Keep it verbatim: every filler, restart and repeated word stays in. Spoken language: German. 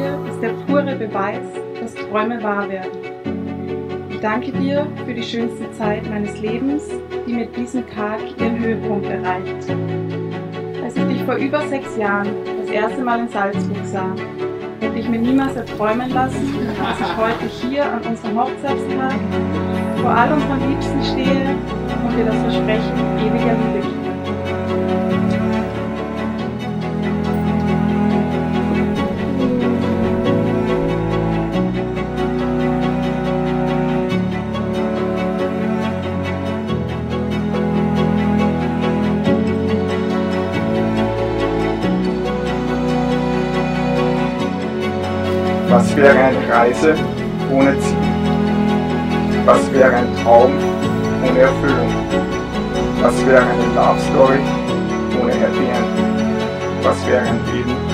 hier ist der pure Beweis, dass Träume wahr werden. Ich danke dir für die schönste Zeit meines Lebens, die mit diesem Tag ihren Höhepunkt erreicht. Als ich dich vor über sechs Jahren das erste Mal in Salzburg sah, hätte ich mir niemals erträumen lassen, dass ich heute hier an unserem Hochzeitstag vor all unseren Liebsten stehe und dir das Versprechen ewiger Liebe gebe. Was wäre eine Reise ohne Ziel? Was wäre ein Traum ohne Erfüllung? Was wäre eine Love Story ohne Happy End? Was wäre ein Leben